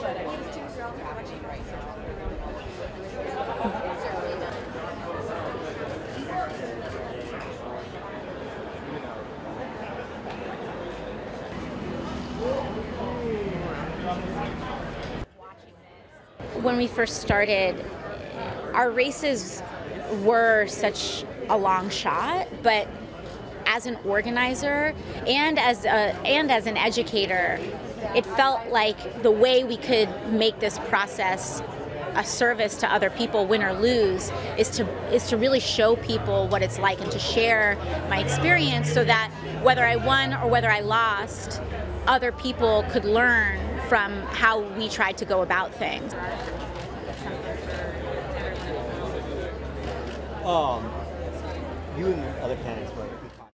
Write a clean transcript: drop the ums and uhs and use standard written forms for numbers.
When we first started, our races were such a long shot, but as an organizer and as an educator, it felt like the way we could make this process a service to other people, win or lose, is to really show people what it's like and to share my experience, so that whether I won or whether I lost, other people could learn from how we tried to go about things. You and the other candidates were